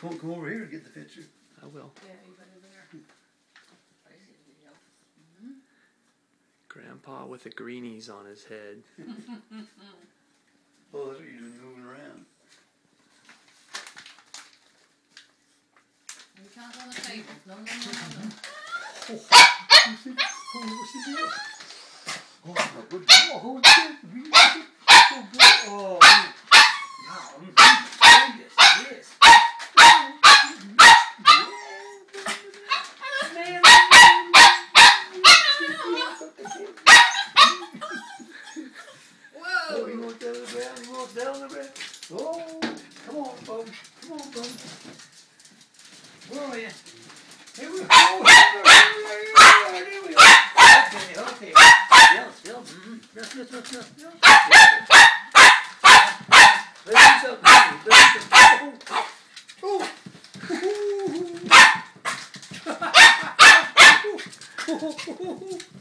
Come over here and get the picture. I will. Yeah, you better there. Grandpa with the greenies on his head. Oh, that's what you're doing, moving around. You can't go on the table. No, no, no, no, no. Oh, good. Oh, good. Oh, good. Oh, yes. Oh, you want that on the ground? You want that on the ground? Oh, come on, Bob. Come on, Bob. Where are you? Here we go. Here we go. Okay. Still. Let me do something. Oh.